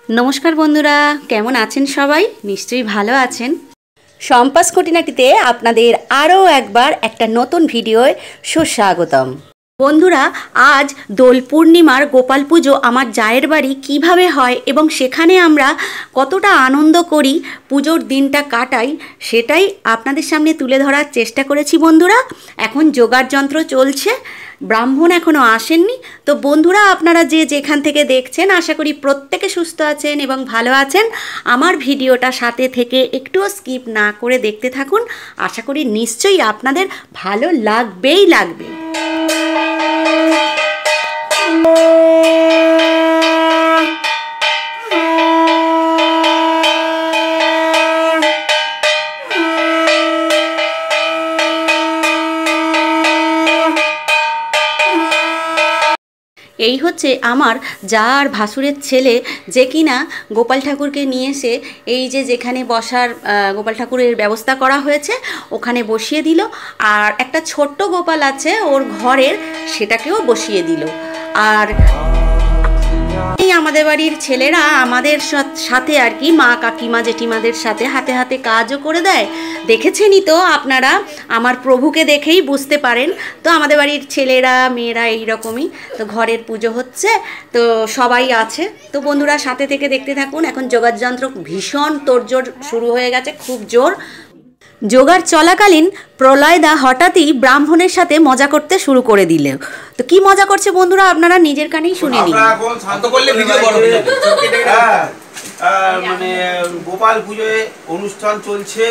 নমস্কার বন্ধুরা, কেমন আছেন সবাই? নিশ্চয়ই ভালো আছেন। সম্পাস খুঁটিনাটিতে আপনাদের আরও একবার একটা নতুন ভিডিওয় সুস্বাগতম। বন্ধুরা, আজ দোল পূর্ণিমার গোপাল পুজো আমার জায়ের বাড়ি কীভাবে হয় এবং সেখানে আমরা কতটা আনন্দ করি, পুজোর দিনটা কাটাই, সেটাই আপনাদের সামনে তুলে ধরার চেষ্টা করেছি। বন্ধুরা, এখন জোগাড় যন্ত্র চলছে, ব্রাহ্মণ এখনও আসেননি। তো বন্ধুরা, আপনারা যে যেখান থেকে দেখছেন, আশা করি প্রত্যেকে সুস্থ আছেন এবং ভালো আছেন। আমার ভিডিওটা সাথে থেকে একটুও স্কিপ না করে দেখতে থাকুন। আশা করি নিশ্চয়ই আপনাদের ভালো লাগবেই লাগবে। এই হচ্ছে আমার জার ভাসুরের ছেলে, যে কিনা গোপাল ঠাকুরকে নিয়ে এসে এই যে যেখানে বসার গোপাল ঠাকুরের ব্যবস্থা করা হয়েছে ওখানে বসিয়ে দিল। আর একটা ছোট্ট গোপাল আছে ওর ঘরের, সেটাকেও বসিয়ে দিল। আর এই আমাদের বাড়ির ছেলেরা আমাদের সাথে আর কি, মা কাকিমা জেঠিমাদের সাথে হাতে হাতে কাজও করে দেয়। দেখেছেনই তো আপনারা, আমার প্রভুকে দেখেই বুঝতে পারেন। তো আমাদের বাড়ির ছেলেরা মেয়েরা এইরকমই। তো ঘরের পুজো হচ্ছে, তো সবাই আছে। তো বন্ধুরা সাথে থেকে দেখতে থাকুন। এখন জোগাড় যন্ত্র ভীষণ তোড়জোড় শুরু হয়ে গেছে, খুব জোর। জোগাড় চলাকালীন প্রলয়দা হঠাৎই ব্রাহ্মণের সাথে মজা করতে শুরু করে দিল। তো কি মজা করছে বন্ধুরা, আপনারা নিজের কানেই শুনে নিন। মানে গোপাল পুজোয় অনুষ্ঠান চলছে,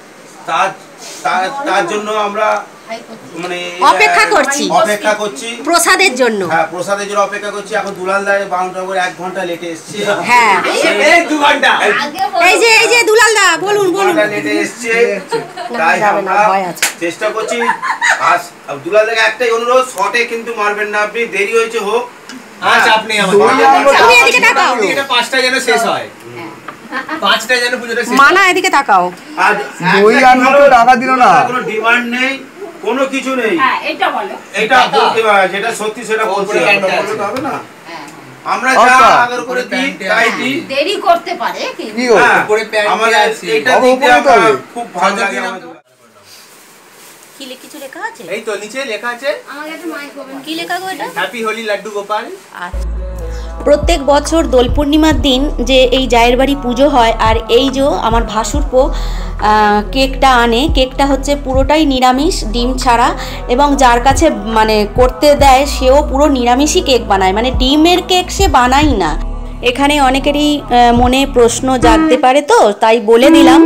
তার জন্য আমরা মানে অপেক্ষা করছি প্রসাদের জন্য। হ্যাঁ, প্রসাদের জন্য অপেক্ষা করছি। এখন দুলাল দা 1 ঘন্টা লেটে এসেছে। হ্যাঁ, এই 2 ঘন্টা। এই যে দুলাল দা বলুন লেটে এসেছে, তাই আমরা চেষ্টা করছি। আর দুলাল দাকে একটাই অনুরোধ, শর্টে কিন্তু মারবেন না আপনি, দেরি হয়েছে হোক। আচ্ছা, আপনি তুমি এদিকে তাকাও, এটা 5টা যেন শেষ হয়, 5টা যেন পুজোটা শেষ। মানা এদিকে তাকাও। আর ওই আনন্দ টাকা দিল না, কোনো ডিমান্ড নেই, কোনো কিছু নেই। হ্যাঁ, এটা বলো, এটা যেটা সত্যি সেটা বলতে হবে না। আমরা যা আগের করে দিই তাই দিই, দেরি করতে পারে কিন্তু উপরে প্যান্ট আমাদের এটা দিতে আমরা খুব ভালো লাগে। আমাদের কি কিছু লেখা আছে? এই তো নিচে লেখা আছে। আমাকে একটু মাইক করবেন, কি লেখা গো এটা? হ্যাপি হোলি লাড্ডু গোপাল। আচ্ছা, প্রত্যেক বছর দোল পূর্ণিমার দিন যে এই জায়ের বাড়ি পুজো হয়, আর এই যে আমার ভাসুরপো কেকটা আনে, কেকটা হচ্ছে পুরোটাই নিরামিষ, ডিম ছাড়া। এবং যার কাছে মানে করতে দেয় সেও পুরো নিরামিষই কেক বানায়, মানে ডিমের কেক সে বানাই না। এখানে অনেকেরই মনে প্রশ্ন জাগতে পারে, তো তাই বলে দিলাম।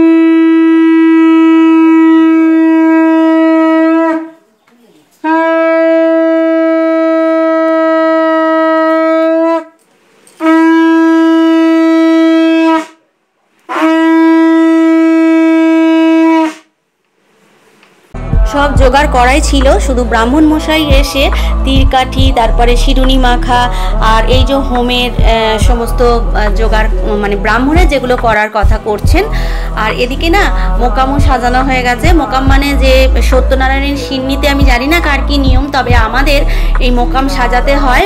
সব জোগাড় করাই ছিল, শুধু ব্রাহ্মণ মশাই এসে তীরকাঠি, তারপরে শিরুনি মাখা আর এই যে হোমের সমস্ত জোগাড়, মানে ব্রাহ্মণের যেগুলো করার কথা করছেন। আর এদিকে না মোকামও সাজানো হয়ে গেছে। মোকাম মানে যে সত্যনারায়ণের সিন্নিতে, আমি জানি না কার কি নিয়ম, তবে আমাদের এই মোকাম সাজাতে হয়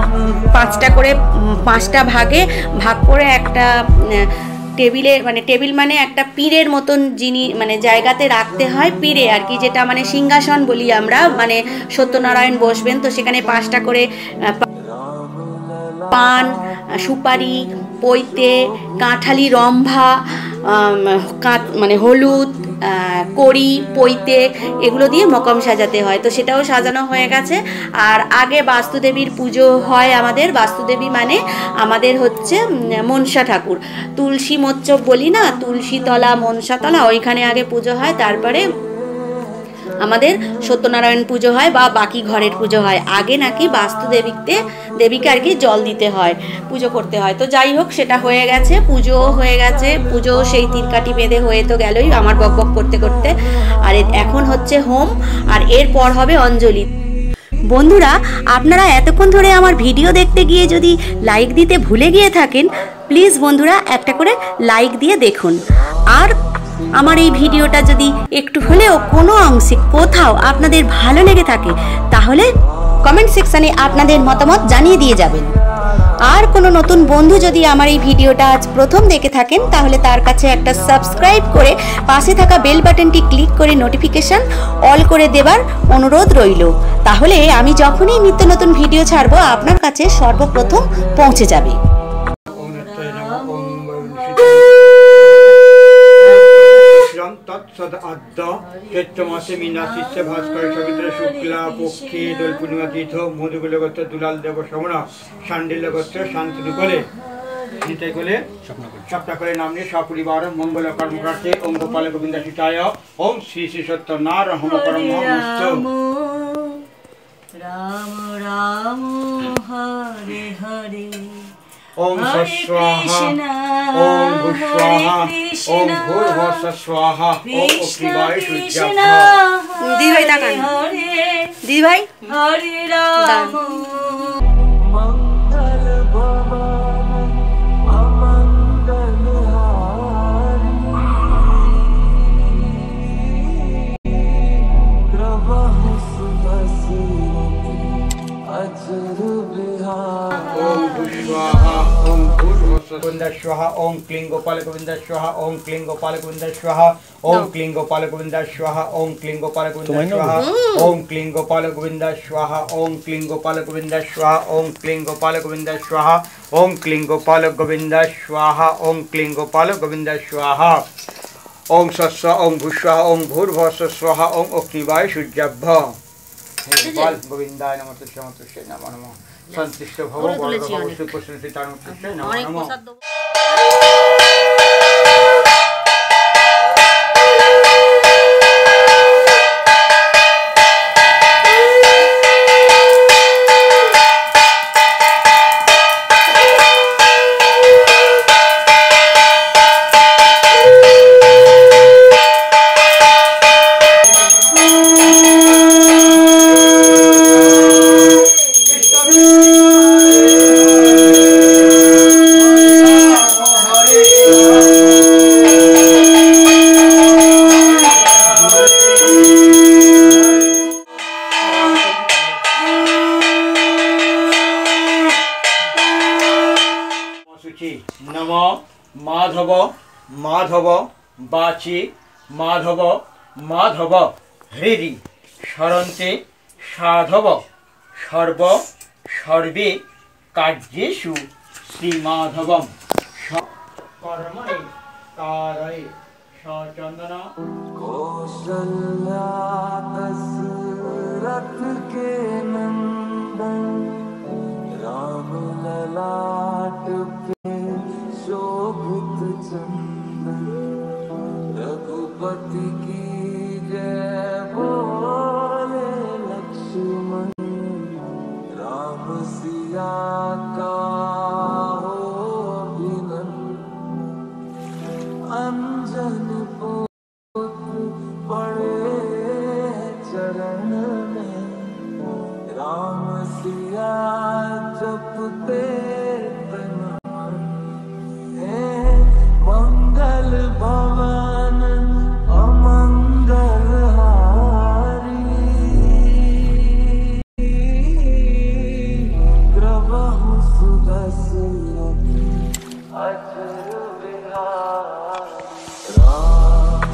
5টা ভাগে ভাগ করে একটা টেবিলে, মানে টেবিল মানে একটা পীরের মতন যিনি মানে জায়গাতে রাখতে হয়, পীরে আর কি, যেটা মানে সিংহাসন বলি আমরা, মানে সত্যনারায়ণ বসবেন। তো সেখানে 5টা করে পান, সুপারি, পৈতে, কাঁঠালি রম্ভা, মানে হলুদ, কড়ি, পৈতে, এগুলো দিয়ে মকম সাজাতে হয়। তো সেটাও সাজানো হয়ে গেছে। আর আগে বাস্তুদেবীর পুজো হয় আমাদের। বাস্তুদেবী মানে আমাদের হচ্ছে মনসা ঠাকুর, তুলসী মোচ্চক বলি না, তুলসীতলা মনসাতলা, ওইখানে আগে পুজো হয়, তারপরে আমাদের সত্যনারায়ণ পুজো হয় বা বাকি ঘরের পুজো হয়। আগে নাকি দেবীকে আর কি জল দিতে হয়, পুজো করতে হয়। তো যাই হোক, সেটা হয়ে গেছে, পুজোও হয়ে গেছে। পুজো সেই তীরকাঠি বেঁধে হয়ে তো গেলই আমার বকবক করতে করতে। আর এখন হচ্ছে হোম, আর এরপর হবে অঞ্জলি। বন্ধুরা, আপনারা এতক্ষণ ধরে আমার ভিডিও দেখতে গিয়ে যদি লাইক দিতে ভুলে গিয়ে থাকেন, প্লিজ বন্ধুরা একটা করে লাইক দিয়ে দেখুন। আর আমার এই ভিডিওটা যদি একটু হলেও কোনো অংশে কোথাও আপনাদের ভালো লেগে থাকে, তাহলে কমেন্ট সেকশানে আপনাদের মতামত জানিয়ে দিয়ে যাবেন। আর কোনো নতুন বন্ধু যদি আমার এই ভিডিওটা আজ প্রথম দেখে থাকেন তাহলে তার কাছে একটা সাবস্ক্রাইব করে পাশে থাকা বেল বাটনটি ক্লিক করে নোটিফিকেশন অল করে দেবার অনুরোধ রইল। তাহলে আমি যখনই নিত্য নতুন ভিডিও ছাড়বো আপনার কাছে সর্বপ্রথম পৌঁছে যাবে। চৈত্র মাসে মীনা শিষ্য ভাস্কর সবিত্র শুক্লা পক্ষে দোল পূর্ণিমা তীর্থ মধুগুল গোত্র দুলাল দেব শ্রমণ শান্ডিল্য গোত্র শান্তনু কোলে নিতে কোলে স্বপ্না করে নাম নিয়ে সপরিবার মঙ্গল কর্মপ্রার্থে ওম গোপাল গোবিন্দ শিতায় ওম শ্রী শ্রী সত্য নারায়ণ পরম রাম রাম হরে হরে ओम स्वाहा ओम भूस्वाहा ओम भूर्भुवः स्वाहा ओम अग्निवाय शुद्धाः दी भाई ताकान दी भाई हरे राम मंगल भवन अमंगल हारी प्रभु सुदर्शन अजर बिहार ओम भूस्वाहा ओम भूर्भुवः स्वाहा ओम क्लीं गोपाल गोविंद स्वाहा ओम क्लीं गोपाल गोविंद स्वाहा ओम क्लीं गोपाल गोविंद स्वाहा ओम क्लीं गोपाल गोविंद स्वाहा ओम क्लीं गोपाल गोविंद स्वाहा ओम क्लीं गोपाल गोविंद स्वाहा ओम क्लीं गोपाल गोविंद स्वाहा ओम क्लीं गोपाल गोविंद स्वाहा ओम क्लीं गोपाल गोविंद स्वाहा ओम सस्व ओम भूस्वाहा ओम भूर्भुवः स्वाहा ओम अग्निवाय शुद्धाः हे गोपाल गोविंदाय नमः तुष्य नमः नमः संतुष्ट भव वरद प्रसन्नतार तुष्य नमः नमः नमो माधव माधव बाची माधव माधव हृदि शरन्ते साधव सर्व सर्वे कार्येषु श्रीमाधवं कर्मणि कारये सचन्दन कौशल्या दशरथ के नंदन राम ललाट पे शोभित चंदन रघुपति की जय बोले लक्ष्मण राम सिया का हो अभिनंदन अंजन पुत्र पड़े चरण में राम सिया जपते मंगल भवन अमंगल हारी प्रभु सुदर्शन अजर बिहार राम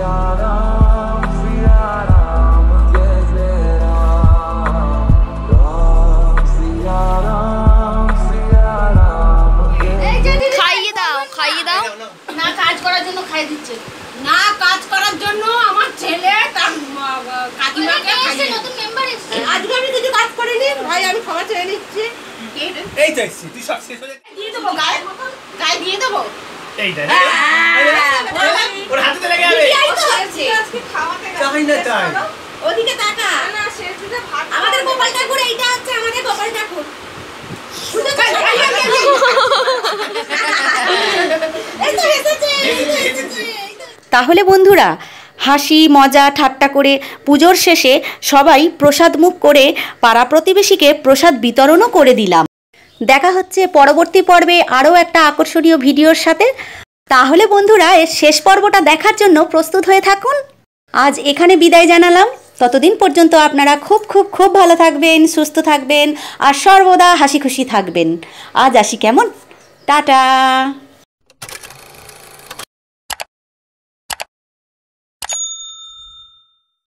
सिया राम जय जय राम राम सिया राम जय খাইয়ে দাও না কাজ করার জন্য খাইয়ে দিচ্ছে না কাজ করার জন্য আমার ছেলে তার কাকিমাকে খাইয়ে নতুন মেম্বার এসেছে আজকে আমি কিছু কাজ করিনি ভাই আমি খাবার ছেড়ে নিচ্ছি এই চাইছি তুই সব শেষ হয়ে দিয়ে দেবো গায়ে গায়ে দিয়ে দেবো এই দে ওর হাতে লেগে যাবে আজকে খাওয়াতে চাই না চাই ওদিকে তাকা না শেষে ভাত আমাদের গোপাল ঠাকুর এইটা হচ্ছে আমাদের গোপাল ঠাকুর তাহলে বন্ধুরা হাসি মজা ঠাট্টা করে পুজোর শেষে সবাই প্রসাদ মুখ করে পাড়া প্রতিবেশীকে প্রসাদ বিতরণও করে দিলাম। দেখা হচ্ছে পরবর্তী পর্বে আরও একটা আকর্ষণীয় ভিডিওর সাথে। তাহলে বন্ধুরা এর শেষ পর্বটা দেখার জন্য প্রস্তুত হয়ে থাকুন। আজ এখানে বিদায় জানালাম। ততদিন পর্যন্ত আপনারা খুব খুব খুব ভালো থাকবেন, সুস্থ থাকবেন আর সর্বদা হাসি খুশি থাকবেন। আজ আসি কেমন? টাটা।